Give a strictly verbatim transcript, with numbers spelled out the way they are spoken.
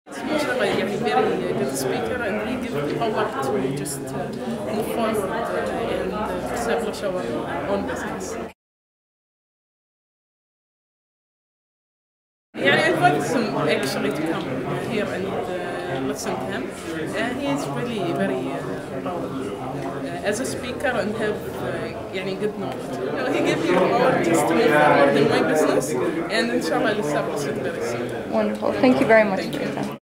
MashaAllah, يعني very good speaker, and he gives the power to just uh, move forward uh, and uh, establish our own business. يعني I invite him actually to come here and uh, listen to him. Uh, he is really very uh, proud uh, as a speaker and have uh, يعني good knowledge. You know, he gave me the power just to move forward in my business, and inshallah I'll establish it very soon. Wonderful. Thank you very much Thank for your you. time.